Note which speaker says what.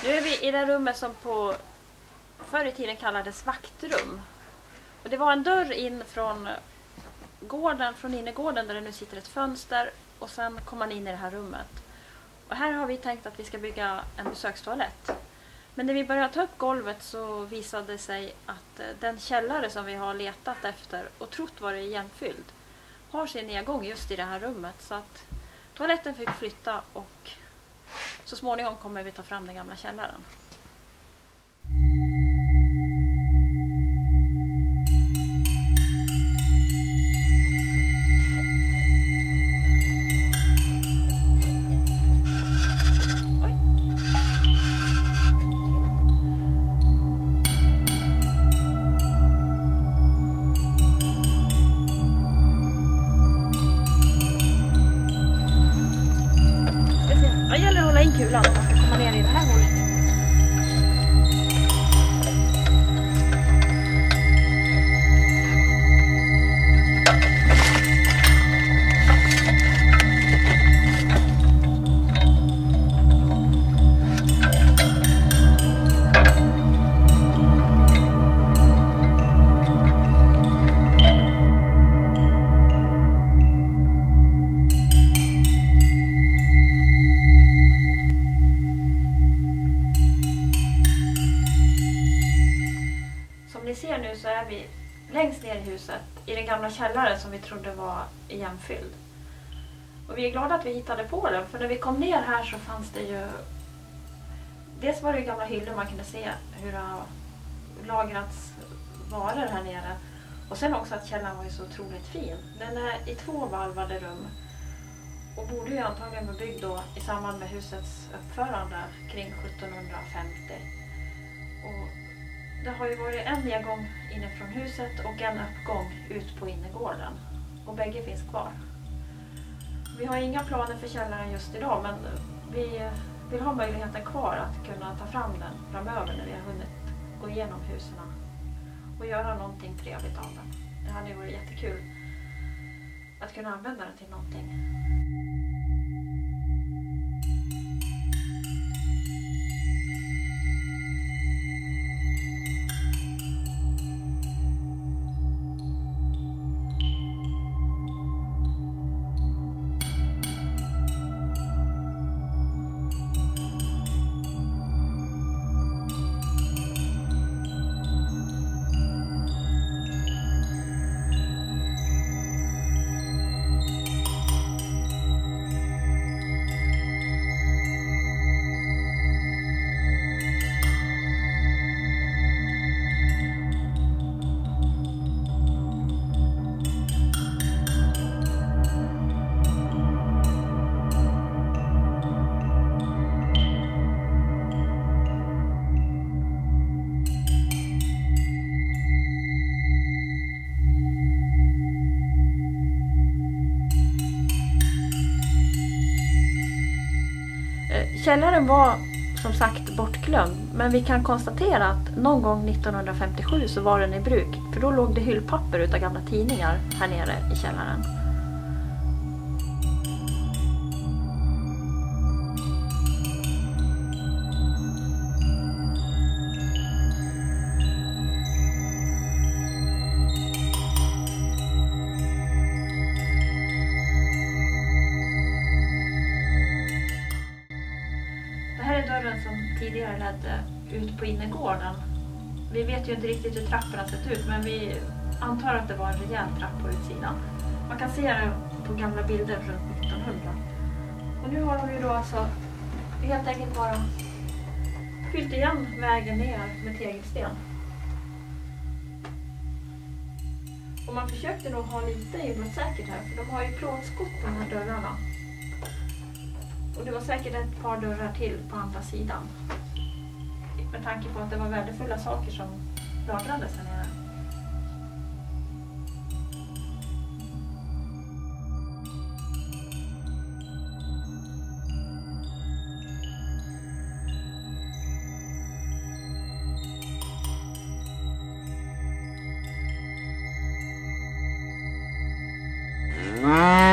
Speaker 1: Nu är vi i det rummet som på förr i tiden kallades vaktrum. Och det var en dörr in från gården, från innergården där det nu sitter ett fönster, och sen kom man in i det här rummet. Och här har vi tänkt att vi ska bygga en besökstoalett. Men när vi började ta upp golvet så visade det sig att den källare som vi har letat efter och trott var igenfylld har sin nedgång just i det här rummet. Så att toaletten fick flytta och så småningom kommer vi ta fram den gamla källaren. Det gäller att hålla in kulan för att komma ner i det här hålet. Som ni ser nu så är vi längst ner i huset i den gamla källaren som vi trodde var igenfylld. Och vi är glada att vi hittade på den, för när vi kom ner här så fanns det ju... Dels var det ju gamla hyllor, man kunde se hur det har lagrats varor här nere. Och sen också att källaren var ju så otroligt fin. Den är i 2 valvade rum och borde ju antagligen vara byggd då i samband med husets uppförande kring 1750. Och det har ju varit en nedgång inifrån huset och en uppgång ut på innergården. Och bägge finns kvar. Vi har inga planer för källaren just idag, men vi vill ha möjligheten kvar att kunna ta fram den framöver när vi har hunnit gå igenom husen och göra någonting trevligt av den. Det hade ju varit jättekul att kunna använda den till någonting. Källaren var som sagt bortglömd, men vi kan konstatera att någon gång 1957 så var den i bruk, för då låg det hyllpapper utav gamla tidningar här nere i källaren. Det här är dörren som tidigare ledde ut på innergården. Vi vet ju inte riktigt hur trapporna sett ut, men vi antar att det var en rejäl trapp på utsidan. Man kan se det på gamla bilder från 1900. Och nu har de ju då alltså helt enkelt bara fyllt igen vägen ner med tegelsten. Och man försökte nog ha lite inbrottssäkert här, för de har ju plåtskott på de här dörrarna. Och det var säkert ett par dörrar till på andra sidan. Med tanke på att det var värdefulla saker som lagrades här nere.
Speaker 2: Mm.